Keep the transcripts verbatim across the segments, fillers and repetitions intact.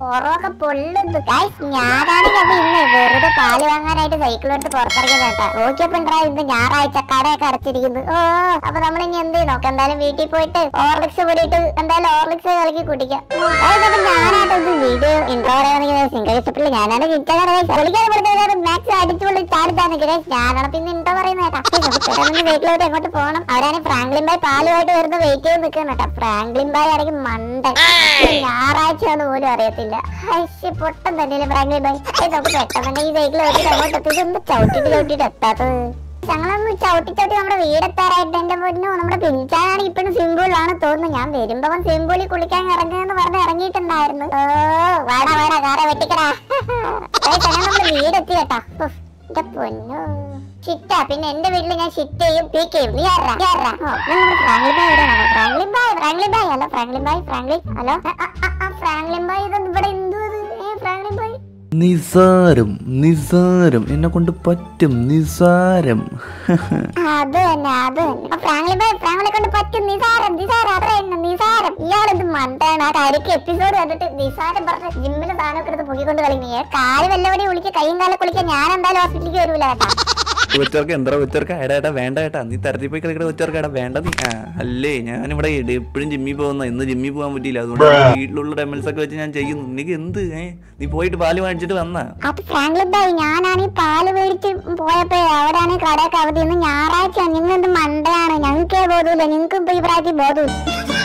പൊറൊക്കെ പൊള്ളുന്നു. ഞാനാണെങ്കിൽ അപ്പൊ ഇന്ന് വെറുതെ പാല് വാങ്ങാനായിട്ട് സൈക്കിൾ എടുത്ത് പുറത്തിറങ്ങിയത് കേട്ടാ. നോക്കിയപ്പോണ്ടാ ഇന്ന് ഞായറാഴ്ച കടയൊക്കെ അടച്ചിരിക്കുന്നു. ഓ അപ്പൊ നമ്മൾ ഇനി എന്ത് നോക്കാം, എന്തായാലും വീട്ടിൽ പോയിട്ട് ഓർലിക്സ് കൂടിയിട്ട് എന്തായാലും ഓർലിക്സ് കളിക്ക് കുടിക്കാം. അതായത് ഞാനായിട്ട് ഒന്ന് വീഡിയോ ഇൻട്രോ പറയാണെങ്കിൽ സിംഗിൾ ഇഷ്ടപ്പെട്ടില്ല. ഞാനാണ് വിളിക്കാൻ മാക്സ് അടിച്ചു പൊള്ളി ചാടിത്താന്ന് ഞാനാണ് പിന്നെ ഇൻട്രോ പറയുന്നത് കേട്ടാ. പെട്ടെന്ന് വീട്ടിലോട്ട് എങ്ങോട്ട് പോകണം. അവരാണ് ഫ്രാങ്ക്ലിൻ ബായ് പാലുമായിട്ട് വരുന്ന വെയിറ്റ് ചെയ്ത് നിൽക്കുന്ന കേട്ടാ. ഫ്രാങ്ക്ലിൻ ബായ് ആണെങ്കിൽ മണ്ടൻ, ഞായറാഴ്ചയാണെന്ന് പോലും അറിയത്തില്ല. പൊട്ടം തന്നെയല്ലേ ഫ്രാങ്ക്ലിൻ ബായ്. നമുക്ക് പെട്ടെന്ന് തന്നെ ഈ സൈക്കിൾ വെച്ചിട്ട് അങ്ങോട്ട് എത്തിയിട്ട് ഒന്ന് ചവിട്ടിട്ട് ചവിട്ടിട്ട് എത്താത്തത്. ഞങ്ങളൊന്ന് ചവിട്ടി ചവിട്ടി നമ്മുടെ വീടെത്താറായിട്ട് എന്റെ പൊന്നു നമ്മുടെ പിഞ്ചാനാണ് ഇപ്പഴും സിംബിളാണ് തോന്നുന്നു. ഞാൻ വരുമ്പോ അവൻ സിംബിളിൽ കുളിക്കാൻ ഇറങ്ങുമെന്ന് പറഞ്ഞ് ഇറങ്ങിയിട്ടുണ്ടായിരുന്നു. ഓ വാടാ വാടാ കാറെ വെട്ടിക്കടാ. നമ്മുടെ വീടെത്തി കേട്ടാ. എന്റെ പൊന്നു ഷിറ്റാ. പിന്നെ എന്റെ വീട്ടിൽ ഞാൻ ഷിറ്റ് ചെയ്യും പീക്ക് ചെയ്യും. നീ ആരാ ഫ്രാങ്ക്ലിൻ ബായ് എവിടെയാണോ? Franklin bhai Franklin bhai hello Franklin bhai Franklin hello Franklin bhai ഇത് ഇവിടെ എന്തോ ഫ്രാങ്ക്ലിൻ ബായ് നിസാരം നിസാരം എന്നെ കൊണ്ട് പറ്റും നിസാരം. അത് തന്നെ അത് തന്നെ ഫ്രാങ്ക്ലിൻ ബായ് ഫ്രാങ്ക്ലിനെ കൊണ്ട് പറ്റും നിസാരം നിസാരം അത്ര തന്നെ നിസാരം. ഇയാളെന്ത് മണ്ടാണ്. ആ കാര്യക്ക് എപ്പിസോഡ് കണ്ടിട്ട് നിസാരം പറഞ്ഞ ജിമ്മിന് സാധനമൊക്കെ എടുത്ത് പൊക്കിക്കൊണ്ട് കളിക്കുന്നേ. കാല് വല്ലവടി വിളിക്കുക കൈയും കാലം കുളിക്കാൻ ഞാൻ എന്തായാലും ഹോസ്പിറ്റലിലേക്ക് വരൂല കേട്ടാ. കൊച്ചർക്ക് എന്താ കൊച്ചർക്ക് എടാ ഏട്ടാ വേണ്ട ഏട്ടാ നീ തരത്തി പോയി കളിക്കട കൊച്ചർക്ക് എടാ വേണ്ട നീ. ആ അല്ലേ ഞാനിവിടെ എപ്പോഴും ജിമ്മിൽ പോകുന്ന ഇന്ന് ജിമ്മിൽ പോകാൻ പറ്റിയില്ല. അതുകൊണ്ട് വീട്ടിലുള്ള ഡെമൽസ് ഒക്കെ വെച്ച് ഞാൻ ചെയ്യുന്നു. നിനക്ക് എന്ത് ഏ നീ പോയിട്ട് പാല് മേടിച്ചിട്ട് വന്നാ? അപ്പൊ ഫ്രാങ്ക്ലിൻ ബായ് ഞാനാണ് ഈ പാല് മേടിച്ച് പോയപ്പോ അവിടെയാണ് കടയൊക്കെ അവധി. ഇന്ന് ഞായറാഴ്ച. നിങ്ങൾ എന്ത് മണ്ടയാണ്. ഞങ്ങൾക്കേ ബോധമില്ല, നിങ്ങൾക്ക് ഇപ്പൊ ഈ പ്രായത്തിൽ ബോധമില്ല.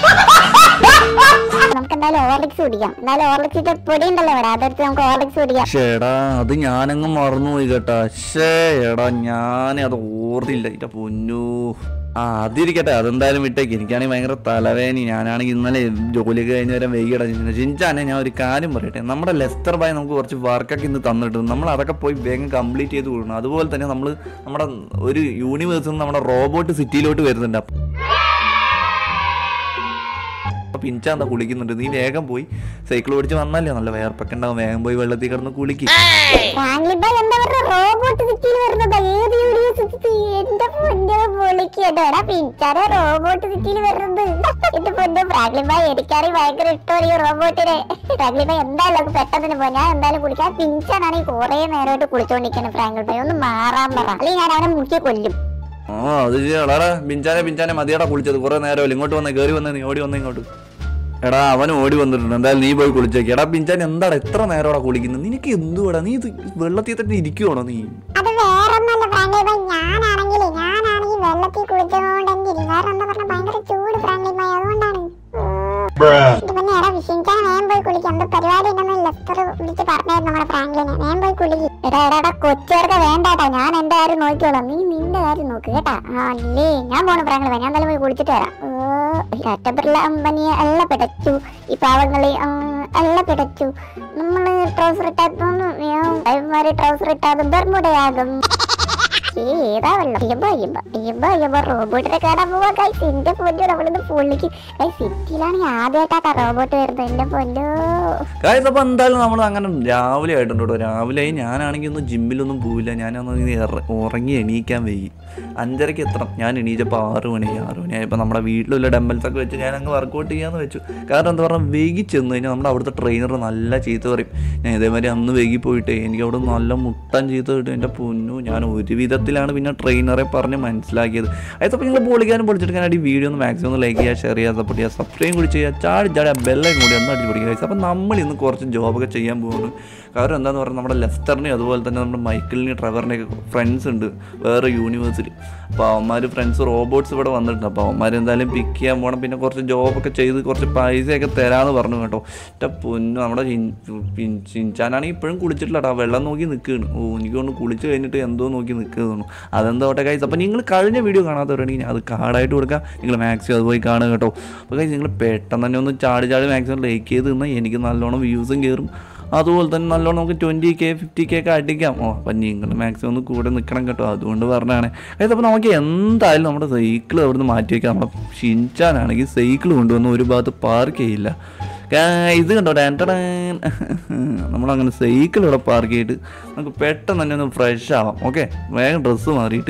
നമുക്ക് എന്തായാലും ഓർലിക്സ് കുടിക്കാം. എന്തായാലും ഓർലിക്സിന്റെ പൊടി ഉണ്ടല്ലോ ഇവിടെ, അതെടുത്ത് നമുക്ക് ഓർലിക്സ് കുടിക്കാം. ഷേടാ അത് ഞാനങ്ങ് മറന്നുപോയി കേട്ടാ. ഷേടാ ഞാൻ അത് ഓർത്തില്ല. ഇറ്റ പൊന്നു. ആ അതിരിക്കട്ടെ, അതെന്തായാലും വിട്ടേക്ക്. എനിക്കാണെങ്കിൽ ഭയങ്കര തലവേദന. ഞാനാണെങ്കിൽ ഇന്നലെ ജോലിയൊക്കെ കഴിഞ്ഞ വരെ വൈകിടാ. ചിഞ്ചാനെ ഞാൻ ഒരു കാര്യം പറയട്ടെ. നമ്മുടെ ലെസ്റ്റർ ബായ് നമുക്ക് കുറച്ച് വർക്കൊക്കെ ഇന്ന് തന്നിട്ട് നമ്മൾ അതൊക്കെ പോയി വേഗം കംപ്ലീറ്റ് ചെയ്ത് കൊടുക്കണം. അതുപോലെ തന്നെ നമ്മൾ നമ്മുടെ ഒരു യൂണിവേഴ്സിൽ നിന്ന് നമ്മുടെ റോബോട്ട് സിറ്റിയിലോട്ട് വരുന്നുണ്ട്. പിഞ്ചാന്താ കുളിക്കുന്നുണ്ട്. നീ വേഗം പോയി സൈക്കിൾ ഓടിച്ച് വന്നല്ലേ, നല്ല വേർപ്പൊക്കെ ഉണ്ടാവും. വേഗം പോയി വെള്ളത്തിൽ കിടന്ന് കുളിക്കും. റോബോട്ട് സിറ്റിയിൽ വരുന്നത് ഏത് യൂണിവേഴ്സിറ്റി? എന്റെ പൊന്നോ പൊളിക്കട്ടോ പിഞ്ചാരെ റോബോട്ട് സിറ്റിയിൽ വരുന്നത്. എന്റെ പൊന്നോ ഫ്രാങ്ക്ലിൻ ബായ് എനിക്കാണെങ്കിൽ ഭയങ്കര ഇഷ്ടമാണ് ഈ റോബോട്ടിനെ. ഫ്രാങ്ക്ലിൻ ബായ് എന്തായാലും പെട്ടെന്ന് പോയി. ഞാൻ എന്തായാലും കുളിക്കാൻ. പിഞ്ചാനാണെങ്കിൽ കുറെ നേരമായിട്ട് കുളിച്ചോണ്ടിരിക്കണം. ഫ്രാങ്ക്ലിൻ ബായ് ഒന്ന് മാറാൻ പറ, അല്ലെങ്കിൽ ഞാൻ അവനെ മുക്കി കൊല്ലും. ആ അത് ചെയ്യാടാ. പിഞ്ചാനെ പിഞ്ചാനെ മതിയാടാ കുളിച്ചത്. കുറെ നേരമല്ലേ ഇങ്ങോട്ട് വന്നേ, കയറി വന്നേ, നീ ഓടി വന്നേ ഇങ്ങോട്ട്. എടാ അവൻ ഓടി വന്നിട്ടുണ്ട്. എന്തായാലും നീ പോയി കുളിച്ചേക്ക്. എടാ പിഞ്ചാൻ എന്താടാ എത്ര നേരോടാ കുളിക്കുന്നത്? നിനക്ക് എന്തുവാടാ? നീ ഇത് വെള്ളത്തിൽ തന്നെ ഇരിക്കുവാണോ നീ? അത് വേറൊന്നല്ല ഫ്രാങ്ക്ലിൻ ബായ്, ഞാനാണെങ്കിൽ ഞാനാണെങ്കിൽ വെള്ളത്തിൽ കുളിച്ചോണ്ടെങ്കിൽ വേറെ എന്താ പറഞ്ഞ ഭയങ്കര ചൂട് ഫ്രാങ്ക്ലിൻ ബായ്, അതുകൊണ്ടാണ്. പിന്നെ എടാ വിശിക്കാൻ വേഗം പോയി കുളിക്കാം. എന്താ പരിപാടി ഉണ്ടെന്ന് ലെസ്റ്റർ വിളിച്ച് പറഞ്ഞായിരുന്നു നമ്മുടെ ഫ്രാങ്ക്ലിനെ. വേഗം പോയി കുളിക്കും. എടാ എടാ കൊച്ചേർക്കെ വേണ്ടാട്ടാ, ഞാൻ എന്റെ കാര്യം നോക്കിക്കോളാം. നീ നിന്റെ കാര്യം നോക്ക് കേട്ടാ. അല്ലേ ഞാൻ പോണു ഫ്രാങ്ക്ലിൻ ബായ്. ഞാൻ എന്തായാലും പോയി കുളിച്ചിട്ട് വരാം. കാറ്റബിർല അമ്പനിയെ എല്ല പിടച്ചു ഈ പാവങ്ങളെ എല്ല പിടച്ചു. നമ്മള് ട്രൗസർ ഇട്ടാൽ ട്രൗസർ ഇട്ടാൽ ബർമുടയാകും. ഏതാ വെള്ളം റോബോട്ടിനെ കാണാൻ പോവാ. ഗൈസ് എന്റെ പൊന്നോ നമ്മളിന്ന് പൊള്ളിക്ക്. സിറ്റിയിലാണെങ്കിൽ ആദ്യമായിട്ടാ റോബോട്ട് വരുന്നത്. എന്റെ പൊന്നോ ഗൈസ് അപ്പൊ എന്തായാലും നമ്മൾ അങ്ങനെ രാവിലെ ആയിട്ടുണ്ടോ. രാവിലെ ഞാനാണെങ്കിൽ ഒന്നും ജിമ്മിലൊന്നും പോവില്ല. ഞാനൊന്ന് ഉറങ്ങി എണീക്കാൻ വൈകി. അഞ്ചരയ്ക്ക് എത്തണം. ഞാൻ എണീച്ചപ്പോൾ ആറ് മണി ആറ് മണിയായപ്പോൾ നമ്മുടെ വീട്ടിലുള്ള ഡംബൽസ് ഒക്കെ വെച്ച് ഞാൻ അങ്ങ് വർക്കൗട്ട് ചെയ്യാന്ന് വെച്ചു. കാരണം എന്താ പറഞ്ഞാൽ വൈകി ചെന്ന് കഴിഞ്ഞാൽ നമ്മുടെ അവിടുത്തെ ട്രെയിനർ നല്ല ചീത്ത പറയും. ഞാൻ ഇതേമാതിരി അന്ന് വൈകി പോയിട്ടേ എനിക്ക് അവിടെ നല്ല മുട്ടൻ ചീത്ത കിട്ടും. എൻ്റെ പൊന്നു ഞാൻ ഒരു വിധത്തിലാണ് പിന്നെ ട്രെയിനറെ പറഞ്ഞ് മനസ്സിലാക്കിയത്. അതപ്പോൾ നിങ്ങൾ പൊളിക്കാനും പൊളിച്ചെടുക്കാനായിട്ട് ഈ വീഡിയോ ഒന്ന് മാക്സിമം ഒന്ന് ലൈക്ക് ചെയ്യുക, ഷെയർ ചെയ്യുക, സപ്പോർട്ട് ചെയ്യുക, സബ്സ്ക്രൈബ് കൂടി ചെയ്യുക, ചാടി ചാടി ആ ബെല്ലൈക്കൺ കൂടി ഒന്ന് അടിച്ച് പിടിക്കുക. അപ്പോൾ നമ്മൾ ഇന്ന് കുറച്ച് ജോബൊക്കെ ചെയ്യാൻ പോകുന്നു. കാരണം എന്താണെന്ന് പറഞ്ഞാൽ നമ്മുടെ ലെസ്റ്ററിനെയും അതുപോലെ തന്നെ നമ്മുടെ മൈക്കിളിനെയും ട്രെവറിനെയൊക്കെ ഫ്രണ്ട്സ് ഉണ്ട് വേറെ യൂണിവേഴ്സിറ്റി. അപ്പോൾ അവന്മാർ ഫ്രണ്ട്സ് റോബോട്ട്സ് ഇവിടെ വന്നിട്ടുണ്ട്. അപ്പോൾ അവന്മാർ എന്തായാലും പിക്ക് ചെയ്യാൻ പോകണം. പിന്നെ കുറച്ച് ജോബൊക്കെ ചെയ്ത് കുറച്ച് പൈസയൊക്കെ തരാമെന്ന് പറഞ്ഞു കേട്ടോ. എൻ്റെ പൊന്നു നമ്മുടെ ചിഞ്ചാനാണെങ്കിൽ ഇപ്പോഴും കുളിച്ചിട്ടില്ല കേട്ടോ. വെള്ളം നോക്കി നിൽക്കുകയാണ്. ഓ എനിക്ക് കൊണ്ട് കുളിച്ച് കഴിഞ്ഞിട്ട് എന്തോ നോക്കി നിൽക്കുന്നു. അതെന്തോട്ടെ ഗൈസ്. അപ്പോൾ നിങ്ങൾ കഴിഞ്ഞ വീഡിയോ കാണാത്തവരാണെങ്കിൽ അത് കാർഡായിട്ട് കൊടുക്കുക. നിങ്ങൾ മാക്സിമം അത് പോയി കാണുക കേട്ടോ. അപ്പോൾ ഗൈസ് നിങ്ങൾ പെട്ടെന്ന് തന്നെ ഒന്ന് ചാടി ചാടി മാക്സിമം ലൈക്ക് ചെയ്ത് നിന്നാൽ എനിക്ക് നല്ലോണം വ്യൂസും കയറും. അതുപോലെ തന്നെ നല്ലോണം നമുക്ക് ട്വൻറ്റി കെ ഫിഫ്റ്റി കെ ഒക്കെ അടിക്കാം. ഓ അപ്പം നിങ്ങൾ മാക്സിമം ഒന്ന് കൂടെ നിൽക്കണം കേട്ടോ. അതുകൊണ്ട് പറഞ്ഞാണ് ഗൈസ്. അപ്പോൾ നമുക്ക് എന്തായാലും നമ്മുടെ സൈക്കിൾ അവിടെ നിന്ന് മാറ്റി വയ്ക്കാം. നമ്മുടെ ഷിൻചാനാണെങ്കിൽ സൈക്കിൾ കൊണ്ടുവന്ന് ഒരു ഭാഗത്ത് പാർക്ക് ചെയ്യില്ല. ഇത് കണ്ടോ ഡാൻടടാൻ. നമ്മളങ്ങനെ സൈക്കിൾ ഇവിടെ പാർക്ക് ചെയ്തിട്ട് നമുക്ക് പെട്ടെന്ന് തന്നെ ഒന്ന് ഫ്രഷ് ആവാം. ഓക്കെ വേഗം ഡ്രസ്സ് മാറിയിട്ട്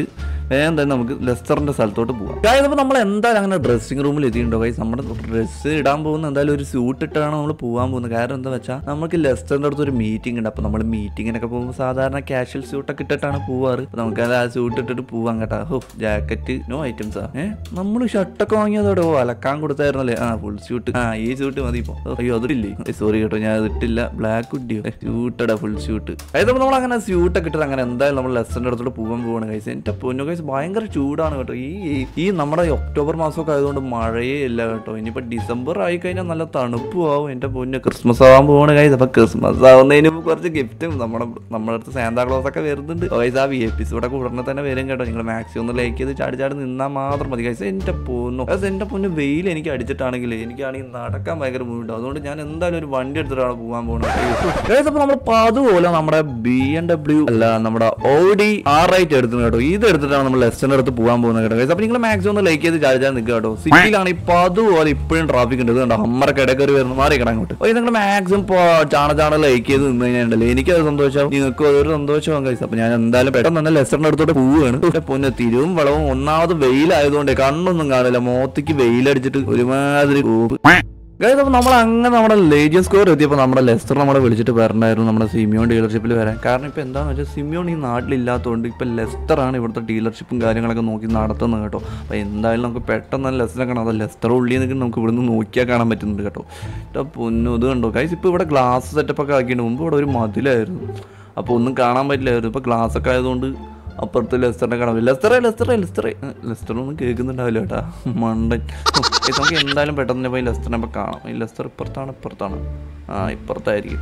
വേഗം തന്നെ നമുക്ക് ലെസ്റ്ററിന്റെ സ്ഥലത്തോട്ട് പോകാം. അതായത് നമ്മൾ എന്തായാലും അങ്ങനെ ഡ്രസ്സിംഗ് റൂമിൽ എത്തിയിട്ടുണ്ടോ ഗൈസ്? നമ്മുടെ ഡ്രസ്സ് ഇടാൻ പോകുന്ന എന്തായാലും ഒരു സ്യൂട്ട് ഇട്ടാണ് നമ്മൾ പോകാൻ പോകുന്നത്. കാരണം എന്താ വെച്ചാൽ നമുക്ക് ലെസ്റ്ററിന്റെ അടുത്ത് ഒരു മീറ്റിംഗ് ഉണ്ട്. അപ്പോൾ നമ്മൾ മീറ്റിങ്ങിനൊക്കെ പോകുമ്പോൾ സാധാരണ ക്യാഷ്വൽ സ്യൂട്ടൊക്കെ ഇട്ടിട്ടാണ് പോവാറ്. നമുക്ക് ആ സ്യൂട്ട് ഇട്ടിട്ട് പോവാൻ കേട്ടാ. ഹോ ജാക്കറ്റ് നോ ഐറ്റംസാ. ഏഹ് നമ്മൾ ഷർട്ടൊക്കെ വാങ്ങിയതോടെ ഓ അലക്കാൻ കൊടുത്തായിരുന്നല്ലേ? ആ ഫുൾ സ്യൂട്ട്. ആ ഈ സ്യൂട്ട് മതി ഇപ്പൊ. അയ്യോ അതില്ലേ, സോറി കേട്ടോ ഞാൻ അത് ഇട്ടില്ല. ബ്ലാക്ക് ഇടിയോ സ്യൂട്ടടാ ഫുൾ സ്യൂട്ട്. അതായത് നമ്മൾ അങ്ങനെ സ്യൂട്ടൊക്കെ ഇട്ടിട്ട് അങ്ങനെ എന്തായാലും നമ്മൾ ലെസ്റ്ററിന്റെ അടുത്തോട്ട് പോകാൻ പോവാണ് ഗൈസ്. എന്റെ പൊന്നു ഗൈസ് ഭയങ്കര ചൂടാണ് കേട്ടോ. ഈ ഈ നമ്മുടെ ഒക്ടോബർ മാസമൊക്കെ ആയതുകൊണ്ട് മഴയേ ഇല്ല കേട്ടോ. ഇനിയിപ്പോൾ ഡിസംബർ ആയി കഴിഞ്ഞാൽ നല്ല തണുപ്പും ആവും. എൻ്റെ പൊന്നു ക്രിസ്മസ് ആവാൻ പോവാണ് ഗൈസ്. അപ്പോൾ ക്രിസ്മസ് ആവുന്നതിന് മുമ്പ് കുറച്ച് ഗിഫ്റ്റും നമ്മുടെ നമ്മുടെ അടുത്ത് സാന്താക്ലോസ് ഒക്കെ വരുന്നുണ്ട് ഗൈസ്. ആ വി എപ്പിസോഡൊക്കെ ഉടനെ തന്നെ വരും കേട്ടോ. നിങ്ങൾ മാക്സിമം ഒന്ന് ലൈക്ക് ചെയ്ത് ചാടി ചാടി നിന്നാൽ മാത്രം മതി ഗൈസ്. എൻ്റെ പൊന്നു ഗൈസ് എൻ്റെ പൊന്നു വെയിൽ എനിക്ക് അടിച്ചിട്ടാണെങ്കിൽ എനിക്കാണെങ്കിൽ നടക്കാൻ ഭയങ്കര ബുദ്ധിമുട്ടാണ്. അതുകൊണ്ട് ഞാൻ എന്തായാലും ഒരു വണ്ടി എടുത്തിട്ടാണ് പോകാൻ പോകുന്നത് ഗൈസ്. അപ്പോൾ നമ്മൾ അതുപോലെ നമ്മുടെ ബി എം ഡബ്ല്യു അല്ല നമ്മുടെ ഓഡി ആർ ഐറ്റ് എടുത്തു കേട്ടോ. ഇത് എടുത്തിട്ടാണ് നമ്മൾ ലെസ്റ്ററിന്റെ അടുത്ത് പോകാൻ പോകുന്നത് കേട്ടോ ഗൈസ്. അപ്പോൾ നിങ്ങൾ മാക്സിമം ഒന്ന് ലൈക്ക് ചെയ്ത് ചാടി ചാടി നിൽക്കുക കേട്ടോ. സിറ്റിയിലാണ് ഇപ്പോൾ അതുപോലെ ഇപ്പോഴും ട്രാഫിക് ഉണ്ട്. കണ്ടോ ഹമ്മറൊക്കെ ഇടയ്ക്കറി വരുന്നു മാറിക്കണം അങ്ങോട്ട്. അപ്പോൾ നിങ്ങൾ മാക്സിമം ചാണ ചാണ ലൈക്ക് ചെയ്ത് നിന്ന് കഴിഞ്ഞാൽ എനിക്കത് സന്തോഷമാവും, നിങ്ങൾക്കും അതൊരു സന്തോഷമാവും ഗൈസ്. അപ്പോൾ ഞാൻ എന്തായാലും പെട്ടെന്ന് തന്നെ ലെസ്റ്ററിന്റെ അടുത്തോട്ട് പോവുകയാണ്. പൊന്നെ തിരുവും വളവും ഒന്നാമത് വെയിലായതുകൊണ്ട് കണ്ണൊന്നും കാണില്ല. മോത്തിക്ക് വെയിലടിച്ചിട്ട് ഒരുമാതിരി ഗൈസ്. അപ്പോൾ നമ്മൾ അങ്ങനെ നമ്മുടെ ലേജിയൻ സ്കോർ എത്തിയപ്പോൾ നമ്മുടെ ലെസ്റ്റർ നമ്മളെ വിളിച്ചിട്ട് വരണമായിരുന്നു നമ്മുടെ സിമിയോൺ ഡീലർഷിപ്പിൽ വരാൻ. കാരണം ഇപ്പോൾ എന്താണെന്ന് വെച്ചാൽ സിമിയോൺ ഈ നാട്ടിലില്ലാത്തതുകൊണ്ട് ഇപ്പോൾ ലെസ്റ്ററാണ് ഇവിടുത്തെ ഡീലർഷിപ്പും കാര്യങ്ങളൊക്കെ നോക്കി നടത്തുന്നത് കേട്ടോ. അപ്പോൾ എന്തായാലും നമുക്ക് പെട്ടെന്ന് ലെസ്റ്ററിനെ കാണാം. അത് ലെസ്റ്റർ ഉള്ളിൽ നിൽക്കുന്ന നമുക്ക് ഇവിടുന്ന് നോക്കിയാൽ കാണാൻ പറ്റുന്നുണ്ട് കേട്ടോ. പൊന്നു ഇത് കണ്ടോ ഗൈസ്. ഇപ്പോൾ ഇവിടെ ഗ്ലാസ് സെറ്റപ്പൊക്കെ ആക്കിയിട്ട് മുമ്പ് ഇവിടെ ഒരു മതിലായിരുന്നു. അപ്പോൾ ഒന്നും കാണാൻ പറ്റില്ലായിരുന്നു. ഇപ്പോൾ ഗ്ലാസ് ഒക്കെ ആയതുകൊണ്ട് അപ്പുറത്ത് ലെസ്റ്ററിനെ കാണാൻ പറ്റില്ല. ലെസ്റ്ററെ ലെസ്റ്ററെ ലെസ്റ്ററെ ലെസ്റ്ററൊന്നും കേൾക്കുന്നുണ്ടാവില്ല കേട്ടാ മണ്ടൻ. നമുക്ക് എന്തായാലും പെട്ടെന്ന് പോയി ലെസ്റ്ററിനെ ഇപ്പോൾ കാണാം. ഈ ലെസ്റ്റർ ഇപ്പുറത്താണ് ഇപ്പുറത്താണ് ആ ഇപ്പുറത്തായിരിക്കും.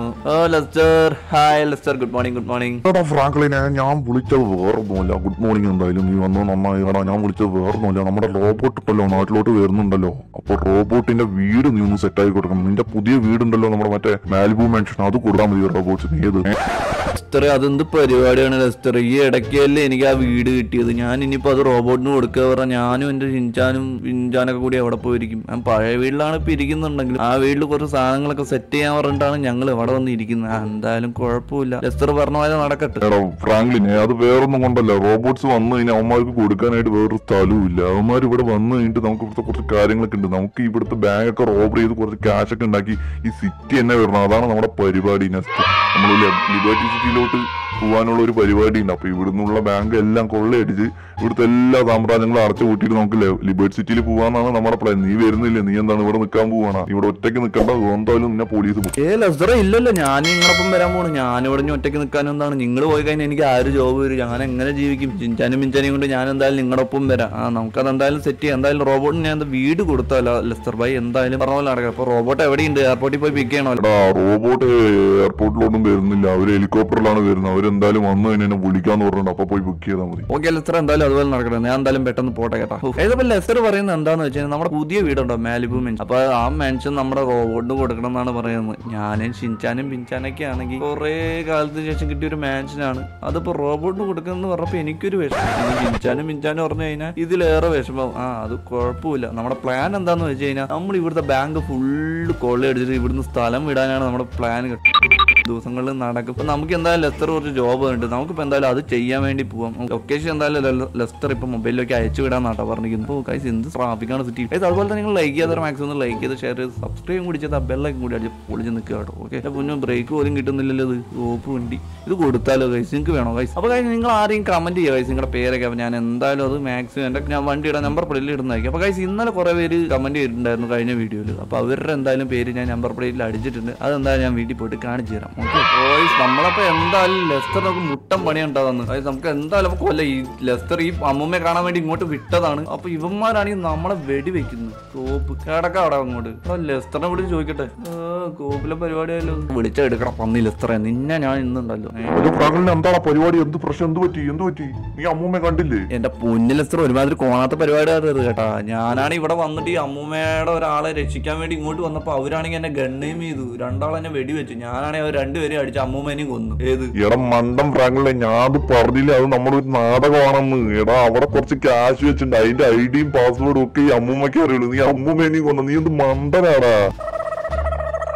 Lester hi Lester good morning good morning. എടാ ഫ്രാങ്ക്ലിനെ ഞാൻ വിളിച്ചത് വേറൊന്നുമില്ല. Good morning. എന്തായാലും നീ വന്നത് നന്നായി. എടാ ഞാൻ വിളിച്ചത് വേറൊന്നുമില്ല. നമ്മുടെ റോബോട്ട് ഉണ്ടല്ലോ നാട്ടിലോട്ട് വരുന്നുണ്ടല്ലോ. അപ്പോൾ റോബോട്ടിന്റെ വീട് നീ ഒന്ന് സെറ്റാക്കി കൊടുക്കണം. നിന്റെ പുതിയ വീടുണ്ടല്ലോ നമ്മുടെ മറ്റേ മാലിബു മെൻഷൻ അത് കൊടുക്കാൻ മതി റോബോട്ട്സിന്. ഏത് ലെസ്റ്റർ അതെന്ത് പരിപാടിയാണ് ലെസ്റ്റർ? ഈ ഇടയ്ക്കല്ലേ എനിക്ക് ആ വീട് കിട്ടിയത്. ഞാൻ ഇനിയിപ്പോൾ അത് റോബോട്ടിന് കൊടുക്കുക പറഞ്ഞാൽ ഞാനും എൻ്റെ ഷിൻചാനും ഷിൻചാനൊക്കെ കൂടി അവിടെ പോയിരിക്കും. ഞാൻ പഴയ വീട്ടിലാണ് ഇപ്പോൾ ഇരിക്കുന്നുണ്ടെങ്കിൽ ആ വീട്ടിൽ കുറച്ച് സാധനങ്ങളൊക്കെ സെറ്റ് ചെയ്യാൻ പറഞ്ഞിട്ടാണ് ഞങ്ങൾ ഇവിടെ വന്ന് ഇരിക്കുന്നത്. എന്തായാലും കുഴപ്പമില്ല, ലെസ്റ്റർ പറഞ്ഞ പോലെ നടക്കട്ടെ. എടാ ഫ്രാങ്ക്ലിനെ അത് വേറൊന്നും കൊണ്ടല്ല. റോബോട്ട്സ് വന്നു കഴിഞ്ഞാൽ അവന്മാർക്ക് കൊടുക്കാനായിട്ട് വേറൊരു സ്ഥലവും ഇല്ല. അവന്മാർ ഇവിടെ വന്നു കഴിഞ്ഞിട്ട് നമുക്ക് ഇവിടുത്തെ കുറച്ച് കാര്യങ്ങളൊക്കെ ഉണ്ട്. നമുക്ക് ഇവിടുത്തെ ബാങ്കൊക്കെ റോബർ ചെയ്ത് കുറച്ച് ക്യാഷ് ഒക്കെ ഉണ്ടാക്കി ഈ സിറ്റി തന്നെ വരണം. അതാണ് നമ്മുടെ പരിപാടി. നെക്സ്റ്റ് നമ്മൾ ലിബർട്ടി സിറ്റിയിലോട്ട് പോകാനുള്ള ഒരു പരിപാടി ഉണ്ട്. അപ്പൊ ഇവിടുന്നുള്ള ബാങ്ക് എല്ലാം കൊള്ളയടിച്ച് ഇവിടുത്തെ എല്ലാ സാമ്രാജ്യങ്ങളും അടച്ചു കൂട്ടിയിട്ട് നമുക്ക് ലിബർട്ടി സിറ്റിയിൽ പോകാന്നാണ് നമ്മുടെ പ്ലാൻ. നീ വരുന്നില്ല, നീ എന്താണ് ഇവിടെ നിൽക്കാൻ പോവാണ്? ഇവിടെ ഒറ്റയ്ക്ക് നിൽക്കേണ്ട എന്തായാലും നിന്നെ പോലീസ് ഏ ലെസ്റ്ററെ ഇല്ലല്ലോ, ഞാൻ നിങ്ങളൊപ്പം വരാൻ പോണു. ഞാനിവിടെ ഒറ്റയ്ക്ക് നിൽക്കാൻ എന്താണ്? നിങ്ങൾ പോയി കഴിഞ്ഞാൽ എനിക്ക് ആര് ജോബ് വരും? ഞാൻ എങ്ങനെ ജീവിക്കും? ചിഞ്ചാനും മിഞ്ചാനും കൊണ്ട് ഞാൻ എന്തായാലും നിങ്ങളുടെ ഒപ്പം വരാം. ആ നമുക്കത് എന്തായാലും സെറ്റ് ചെയ്യാം. എന്തായാലും റോബോട്ടിന് ഞാൻ വീട് കൊടുത്തല്ലോ ലെസ്റ്റർ ഭായി. എന്തായാലും പറഞ്ഞ പോലെ നടക്കാം. അപ്പൊ റോബോട്ട് എവിടെയുണ്ട്? എയർപോർട്ടിൽ പോയി പിക്ക് ചെയ്യണമല്ലോ. റോബോട്ട് എയർപോർട്ടിലോട്ടും വരുന്നില്ല. അവര് ഹെലികോപ്റ്ററിലാണ് വരുന്നത്. അവരെന്തായാലും വന്നു കഴിഞ്ഞാൽ വിളിക്കാന്ന് പറഞ്ഞിട്ട് അപ്പൊ പോയി ബുക്ക് ചെയ്താൽ മതി. ഓക്കെ ലെസ്റ്റർ എന്തായാലും അതുപോലെ നടക്കട്ടെ. ഞാൻ എന്തായാലും പെട്ടെന്ന് പോട്ടെ കേട്ടോ. ഏതപ്പോൾ ലെസ്റ്റർ പറയുന്നത് എന്താന്ന് വെച്ചാൽ നമ്മുടെ പുതിയ വീടുണ്ടോ മാലിബു മെൻഷൻ. അപ്പൊ ആ മെൻഷൻ നമ്മുടെ റോബോട്ടിന് കൊടുക്കണം എന്നാണ് പറയുന്നത്. ഞാനും ഷിൻചാനും പിൻചാനൊക്കെ ആണെങ്കിൽ കുറെ കാലത്തിന് ശേഷം കിട്ടിയ ഒരു മാൻഷനാണ്. അതിപ്പോ റോബോട്ടിന് കൊടുക്കുന്ന പറഞ്ഞപ്പോ എനിക്കൊരു വിഷമം. ഷിൻചാനും പിൻചാനും പറഞ്ഞു കഴിഞ്ഞാൽ ഇതിലേറെ വിഷമം. ആ അത് കുഴപ്പമില്ല. നമ്മുടെ പ്ലാൻ എന്താന്ന് വെച്ച് കഴിഞ്ഞാൽ നമ്മൾ ഇവിടുത്തെ ബാങ്ക് ഫുള്ള് കൊള്ളയടിച്ചിട്ട് ഇവിടുന്ന് സ്ഥലം വിടാനാണ് നമ്മുടെ പ്ലാൻ. ദിവസങ്ങളിൽ നടക്കും. ഇപ്പൊ നമുക്ക് എന്തായാലും ലെസ്റ്റർ കുറച്ച് ജോബ് ഉണ്ട്. നമുക്കിപ്പോൾ എന്തായാലും അത് ചെയ്യാൻ വേണ്ടി പോവാം. ലൊക്കേഷൻ എന്തായാലും ലെസ്റ്റർ ഇപ്പൊ മൊബൈലിലേക്ക് അയച്ചു വിടാന്നാട്ടോ പറഞ്ഞിരിക്കുന്നു. ഗൈസ് എന്ത് ട്രാഫിക്കാണ് സിറ്റി. ഗൈസ് അതുപോലെ തന്നെ നിങ്ങൾ ലൈക്ക് ചെയ്താൽ മാക്സിമം ലൈക്ക് ചെയ്ത് ഷെയർ ചെയ്ത് സബ്സ്ക്രൈബ് കൂടി ചെയ്ത് ആ ബെല്ലൊക്കെ കൂടി അടിച്ച് പൊളിച്ച് നിൽക്കുക കേട്ടോ. ഓക്കെ പിന്നെ ബ്രേക്ക് പോലും കിട്ടുന്നില്ലല്ലോ. ഇത് ഓപ്പ് വണ്ടി ഇത് കൊടുത്താലോ ഗൈസ്? നിങ്ങൾക്ക് വേണോ ഗൈസ്? അപ്പോൾ ഗൈസ് നിങ്ങൾ ആരെയും കമന്റ് ചെയ്യുക ഗൈസ് നിങ്ങളുടെ പേരൊക്കെ. അപ്പോൾ ഞാൻ എന്തായാലും അത് മാക്സിമം എൻ്റെ ഞാൻ വണ്ടിയുടെ നമ്പർ പ്ലേറ്റിൽ ഇടുന്നതായിരിക്കും. അപ്പോൾ ഗൈസ് ഇന്നലെ കുറേ പേര് കമന്റ് ചെയ്തിട്ടുണ്ടായിരുന്നു കഴിഞ്ഞ വീഡിയോയിൽ. അപ്പോൾ അവരുടെ എന്തായാലും പേര് ഞാൻ നമ്പർ പ്ലേറ്റിൽ അടിച്ചിട്ടുണ്ട്. അതെന്തായാലും ഞാൻ വീട്ടിൽ പോയിട്ട് കാണിച്ചു തരാം. ഓക്കെ ഗൈസ് നമ്മളപ്പോൾ എന്തായാലും ലെസ്റ്റർ നമുക്ക് മുട്ടം പണി ഉണ്ടാകുന്നത്. ഗൈസ് നമുക്ക് എന്തായാലും കൊല്ല ഈ ലെസ്റ്റർ ഈ അമ്മൂമ്മയെ കാണാൻ വേണ്ടി ഇങ്ങോട്ട് വിട്ടതാണ്. അപ്പോൾ ഇവന്മാരാണെങ്കിൽ നമ്മളെ വെടിവെക്കുന്നത്. കോപ്പ് കിടക്കാം അവിടെ അങ്ങോട്ട്. അപ്പോൾ ലെസ്റ്ററിനെ വിളിച്ച് ചോദിക്കട്ടെ. കോപ്പിലെ പരിപാടിയായാലും വിളിച്ചെടുക്കണം. പന്നി ലെസ്റ്ററെ നിന്നെ ഞാൻ ഇന്നുണ്ടല്ലോ. എന്താണ് പരിപാടി? എന്ത് പ്രശ്നം? എന്ത് പറ്റി? എന്ത് പറ്റി? നീ അമ്മൂമ്മ കണ്ടില്ലേ? എന്റെ പൊന്നു ലെസ്റ്റർ ഒരുമാതിരി കോണാത്ത പരിപാടിയാണ് കേട്ടാ. ഞാനാണ് ഇവിടെ വന്നിട്ട് ഈ അമ്മൂമ്മയുടെ ഒരാളെ രക്ഷിക്കാൻ വേണ്ടി ഇങ്ങോട്ട് വന്നപ്പോ അവരാണെങ്കിൽ എന്നെ ഗണ്ണെയിം ചെയ്തു. രണ്ടാളെന്നെ വെടിവെച്ചു. ഞാനാണെങ്കിൽ അവർ രണ്ടുപേരും അടിച്ച് അമ്മൂമ്മേനെയും കൊന്നു. ഏത് എടാ മണ്ടം ഫ്രാങ്ക്ലിനെ, ഞാൻ അത് പറഞ്ഞില്ല. അത് നമ്മുടെ ഒരു നാടകമാണെന്ന്. എടാ അവിടെ കുറച്ച് ക്യാഷ് വെച്ചിട്ടുണ്ട്. അതിന്റെ ഐഡിയും പാസ്വേഡും ഒക്കെ ഈ അമ്മൂമ്മയ്ക്ക് അറിയുള്ളൂ. നീ അമ്മൂമ്മേനെയും കൊന്നു. നീ എന്ത് മണ്ടനാടാ?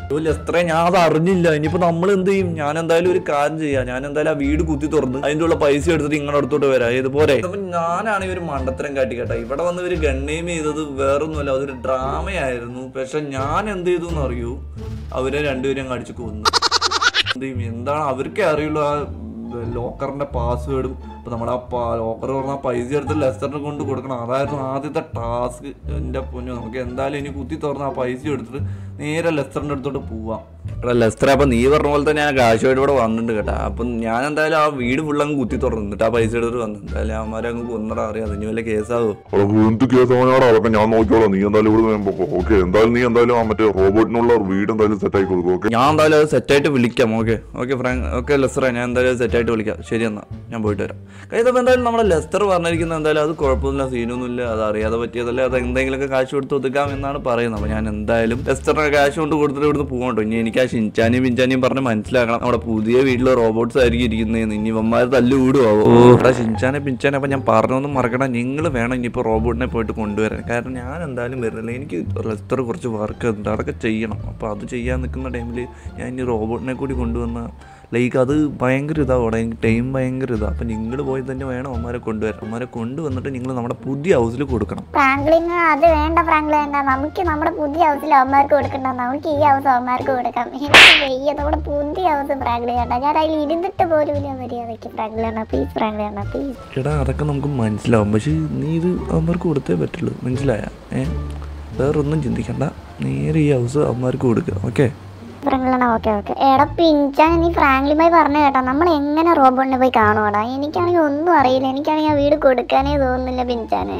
ലെസ്റ്ററെ ഞാൻ അത് അറിഞ്ഞില്ല. ഇനിയിപ്പോ നമ്മൾ എന്ത് ചെയ്യും? ഞാൻ എന്തായാലും ഒരു കാര്യം ചെയ്യാം. ഞാൻ എന്തായാലും ആ വീട് കുത്തി തുറന്ന് അതിൻ്റെ ഉള്ള പൈസ എടുത്തിട്ട് ഇങ്ങനെ അടുത്തോട്ട് വരാം. ഇതുപോലെ അപ്പൊ ഞാനാണ് ഒരു മണ്ടത്തരം കാട്ടി കേട്ടോ. ഇവിടെ വന്ന് ഒരു ഗണ്ണിയം ചെയ്തത് വേറൊന്നുമല്ല, അതൊരു ഡ്രാമയായിരുന്നു. പക്ഷെ ഞാൻ എന്ത് ചെയ്തു എന്ന് അറിയൂ? അവരെ രണ്ടുപേരും അടിച്ചു കൊന്നു. എന്ത് ചെയ്യും? എന്താണ് അവർക്കേ അറിയുള്ളൂ ആ ലോക്കറിന്റെ പാസ്വേഡും. അപ്പൊ നമ്മൾ ആ ലോക്കർ പറഞ്ഞ പൈസ എടുത്ത് ലെസ്റ്ററിനെ കൊണ്ട് കൊടുക്കണം. അതായിരുന്നു ആദ്യത്തെ ടാസ്ക്. എൻ്റെ പൊന്നു, നമുക്ക് എന്തായാലും ഇനി കുത്തി തുറന്ന് ആ പൈസ എടുത്തിട്ട് നേരെ ലെസ്റ്ററിന്റെ അടുത്തോട്ട് പോവാം. എടാ ലെസ്റ്റർ, അപ്പൊ നീ പറഞ്ഞ പോലെ തന്നെ ഞാൻ കാശുമായിട്ട് ഇവിടെ വന്നിട്ടുണ്ട് കേട്ടോ. അപ്പം ഞാൻ എന്തായാലും ആ വീട് ഫുള്ളങ്ങ് കുത്തി തുറന്നിട്ട് ആ പൈസ എടുത്തിട്ട് വന്നു. എന്തായാലും അവന്മാരെ അങ്ങ് കൊന്നടാ അറിയാം. അതിന് വല്ല കേസാവോ? എന്ത് കേസാവനാടാ? അതൊക്കെ ഞാൻ നോക്കിയോളാം. നീ എന്തായാലും ഇവിടെ പോകും. ഓക്കെ, എന്തായാലും നീ എന്തായാലും ആ മറ്റേ റോബോട്ടിനുള്ള വീട് എന്തായാലും സെറ്റ് ആക്കി കൊടുക്കും. ഓക്കെ, ഞാൻ എന്തായാലും അത് സെറ്റായിട്ട് വിളിക്കാം. ഓക്കെ ഓക്കെ ഫ്രാങ്ക്, ഓക്കെ ലെസ്റ്ററെ, ഞാൻ എന്തായാലും സെറ്റായിട്ട് വിളിക്കാം. ശരി എന്നാ ഞാൻ പോയിട്ട് വരാം. കഴിഞ്ഞപ്പോൾ എന്തായാലും നമ്മുടെ ലെസ്റ്റർ പറഞ്ഞിരിക്കുന്നത് എന്തായാലും അത് കുഴപ്പമൊന്നുമില്ല, സീനൊന്നുമില്ല, അത് അറിയാതെ പറ്റിയതല്ലേ, അത് എന്തെങ്കിലുമൊക്കെ കാശ് കൊടുത്ത് ഒതുക്കാം എന്നാണ് പറയുന്നത്. അപ്പോൾ ഞാൻ എന്തായാലും ലെസ്റ്ററിനെ കാശ് കൊണ്ട് കൊടുത്തിട്ട് ഇവിടുന്ന് പോകണ്ടോ. ഇനി എനിക്ക് ആ ഷിൻചാനിയും പിഞ്ചാനിയും പറഞ്ഞ് മനസ്സിലാക്കണം നമ്മുടെ പുതിയ വീട്ടിൽ റോബോട്ട്സ് ആയിരിക്കും ഇരിക്കുന്നതെന്ന്. ഇനി ഇവന്മാർ തല്ലു കൂടുവോ? ഓ ഇവിടെ ഷിൻചാനെ പിഞ്ചാനെ അപ്പം ഞാൻ പറഞ്ഞൊന്നും മറക്കണം. നിങ്ങൾ വേണം ഇനിയിപ്പോൾ റോബോട്ടിനെ പോയിട്ട് കൊണ്ടുവരാൻ. കാരണം ഞാൻ എന്തായാലും വരുന്നില്ല. എനിക്ക് ലെസ്റ്റർ കുറച്ച് വർക്ക് ഉണ്ട്, അതൊക്കെ ചെയ്യണം. അപ്പോൾ അത് ചെയ്യാൻ നിൽക്കുന്ന ടൈമിൽ ഞാൻ ഇനി റോബോട്ടിനെ കൂടി കൊണ്ടുവന്ന ലൈക്ക് അത് ഭയങ്കര ഇതാവോടെ, എനിക്ക് ടൈം ഭയങ്കര ഇതാണ്. അപ്പം നിങ്ങൾ പോയി തന്നെ വേണം അവന്മാരെ കൊണ്ടുവരാൻ. അവന്മാരെ കൊണ്ടുവന്നിട്ട് നിങ്ങൾ നമ്മുടെ പുതിയ ഹൗസിൽ കൊടുക്കണം. ഫ്രാങ്ക്ലിന് അത് വേണ്ട, ഫ്രാങ്ക്ലിൻ വേണ്ട. നമുക്ക് നമ്മുടെ പുതിയ ഹൗസിൽ അവന്മാർക്ക് കൊടുക്കണ്ട, നമുക്ക് ഈ ഹൗസ് അവന്മാർക്ക് കൊടുക്കാം. എനിക്ക് വയ്യ, നമ്മുടെ പുതിയ ഹൗസ് ഫ്രാങ്ക്ലിൻ വേണ്ട. ഞാൻ അതിൽ ഇരുന്നിട്ട് പോലും ഇല്ല മര്യാദയ്ക്ക്. ഫ്രാങ്ക്ലിൻ വേണ്ട പ്ലീസ്, ഫ്രാങ്ക്ലിൻ വേണ്ട പ്ലീസ്. എടാ അതൊക്കെ നമുക്ക് മനസ്സിലാവും, പക്ഷേ നീ ഇത് അവന്മാർക്ക് കൊടുത്തേ പറ്റുള്ളൂ, മനസ്സിലായ? ഏ വേറൊന്നും ചിന്തിക്കണ്ട, നേരെ ഈ ഹൗസ് അവന്മാർക്ക് കൊടുക്കുക. ഓക്കെ ഫ്രാങ്ക്ലിനാ? Okay okay. എടാ പിഞ്ചാൻ, നീ ഫ്രാങ്ക്ലിമായി പറഞ്ഞു കേട്ടോ, നമ്മൾ എങ്ങനെ റോബോട്ടിനെ പോയി കാണുവാടാ? എനിക്കാണെങ്കിൽ ഒന്നും അറിയില്ല. എനിക്കാണെങ്കിൽ ആ വീട് കൊടുക്കാനേ തോന്നുന്നില്ല പിഞ്ചാന്.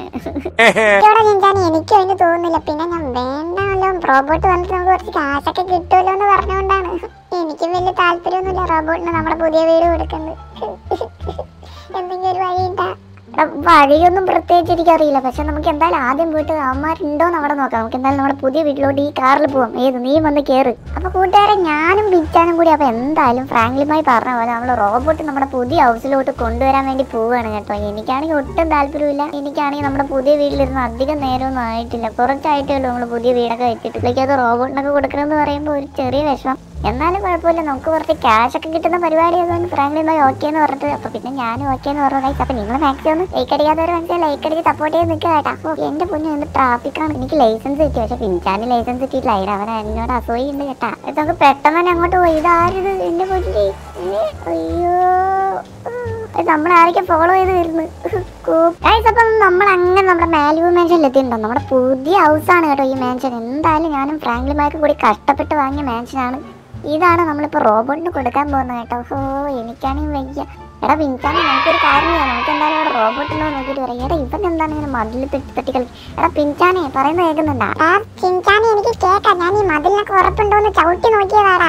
എനിക്കും അതിന് തോന്നുന്നില്ല. പിന്നെ ഞാൻ വേണ്ടല്ലോ, റോബോട്ട് വന്നിട്ട് നമുക്ക് കുറച്ച് കാശൊക്കെ കിട്ടുമല്ലോ എന്ന് പറഞ്ഞുകൊണ്ടാണ്. എനിക്കും വലിയ താല്പര്യമൊന്നുമില്ല റോബോട്ടിന് നമ്മുടെ പുതിയ വീട് കൊടുക്കുന്നത്. എന്തെങ്കിലും ഒരു വഴിയുണ്ടാ? വഴിയൊന്നും പ്രത്യേകിച്ച് എനിക്കറിയില്ല. പക്ഷെ നമുക്ക് എന്തായാലും ആദ്യം പോയിട്ട് അവന്മാരുണ്ടോന്ന് അവിടെ നോക്കാം. നമുക്ക് എന്തായാലും നമ്മുടെ പുതിയ വീട്ടിലോട്ട് ഈ കാറിൽ പോവാം. ഏത് നീ വന്ന് കയറ്. അപ്പൊ കൂട്ടുകാരെ, ഞാനും പിച്ചാനും കൂടി അപ്പൊ എന്തായാലും ഫ്രാങ്ക്ലിമായി പറഞ്ഞ പോലെ നമ്മൾ റോബോട്ട് നമ്മുടെ പുതിയ ഹൗസിലോട്ട് കൊണ്ടുവരാൻ വേണ്ടി പോവുകയാണ് കേട്ടോ. എനിക്കാണെങ്കിൽ ഒട്ടും താല്പര്യമില്ല. എനിക്കാണെങ്കിൽ നമ്മുടെ പുതിയ വീട്ടിലിരുന്ന് അധികം നേരമൊന്നും ആയിട്ടില്ല, കുറച്ചായിട്ടേ ഉള്ളൂ നമ്മൾ പുതിയ വീടൊക്കെ വെച്ചിട്ട്. അത് റോബോട്ടിനൊക്കെ കൊടുക്കണമെന്ന് പറയുമ്പോൾ ഒരു ചെറിയ വിഷമം. എന്നാലും കുഴപ്പമില്ല, നമുക്ക് കുറച്ച് ക്യാഷ് ഒക്കെ കിട്ടുന്ന പരിപാടി ആയതുകൊണ്ട് ഫ്രാങ്ക്ലിമായി ഓക്കെ എന്ന് പറഞ്ഞിട്ട് അപ്പൊ പിന്നെ ഞാനും ഓക്കെ എന്ന് പറഞ്ഞു. ഗൈസ്, അപ്പൊ നിങ്ങൾ മാക്സിമം ലൈക്ക് അടിക്കാത്തവർ മനസ്സിലായി ലൈക്ക് അടിച്ച് സപ്പോർട്ട് ചെയ്ത് നിൽക്കുക കേട്ടോ. അപ്പോൾ എന്റെ പൊന്നു എന്ത് ട്രാഫിക്കാണ്. എനിക്ക് ലൈസൻസ് കിട്ടി, പക്ഷെ പിഞ്ചാന് ലൈസൻസ് കിട്ടിയിട്ടില്ല. അതിന് അവൻ എന്നോട് അസൂയുണ്ട് കേട്ടാ. നമുക്ക് പെട്ടെന്ന് തന്നെ അങ്ങോട്ട് പോയി. ഇതാരത് എന്റെ പൊന്നു? അയ്യോ, നമ്മൾ ആരൊക്കെ ഫോളോ ചെയ്ത് വരുന്നു. അപ്പം നമ്മൾ അങ്ങനെ നമ്മുടെ മാലിബു മാൻഷനിൽ എത്തിയിട്ടുണ്ടോ. നമ്മുടെ പുതിയ ഹൗസാണ് കേട്ടോ ഈ മാൻഷൻ. എന്തായാലും ഞാനും ഫ്രാങ്ക്ലിമാർക്ക് കൂടി കഷ്ടപ്പെട്ട് വാങ്ങിയ മാൻഷനാണ്. ഇതാണ് നമ്മളിപ്പോൾ റോബോട്ടിന് കൊടുക്കാൻ പോകുന്നത് കേട്ടോ. ഓ എനിക്കാണെങ്കിൽ വയ്യ. എടാ പിഞ്ചാനെ, നമുക്കൊരു കാര്യം ചെയ്യാം. നമുക്ക് എന്തായാലും ഇവിടെ റോബോട്ടിനോ നോക്കിയിട്ട് പറയാം. എടാ ഇവൻ എന്താണ് ഇങ്ങനെ മതിൽ തട്ടി കളി? എടാ പിഞ്ചാനെ പറയുന്നത് കേൾക്കുന്നുണ്ടാ? പിഞ്ചാനെ എനിക്ക് കേൾക്കാം. ഞാൻ ഈ മതിലിനൊക്കെ ഉറപ്പുണ്ടോന്ന് ചവിട്ടി നോക്കിയതാടാ.